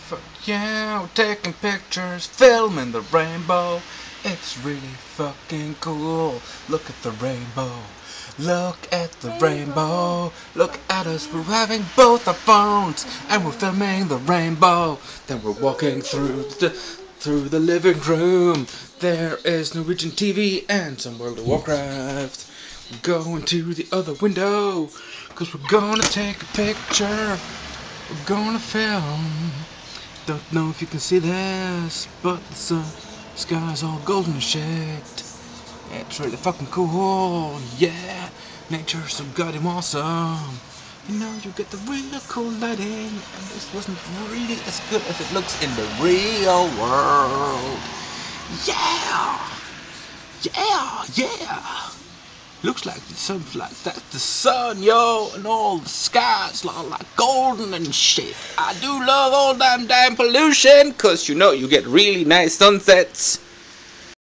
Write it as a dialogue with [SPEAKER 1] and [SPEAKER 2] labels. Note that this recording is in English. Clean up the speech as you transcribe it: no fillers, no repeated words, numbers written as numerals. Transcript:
[SPEAKER 1] Fuck yeah, we're taking pictures, filming the rainbow. It's really fucking cool. Look at the rainbow. Look at the rainbow. Look at us, we're having both our phones and we're filming the rainbow. Then we're walking through the living room. There is Norwegian TV and some World of Warcraft. We're going to the other window, 'cause we're gonna take a picture. We're gonna film. Don't know if you can see this, but the sky's all golden and shit. It's really fucking cool, yeah. Nature's so goddamn awesome. You know, you get the really cool lighting, and this wasn't really as good as it looks in the real world. Yeah! Yeah! Yeah! Looks like that's the sun, yo, and all the skies all like golden and shit. I do love all damn pollution, 'cause you know you get really nice sunsets.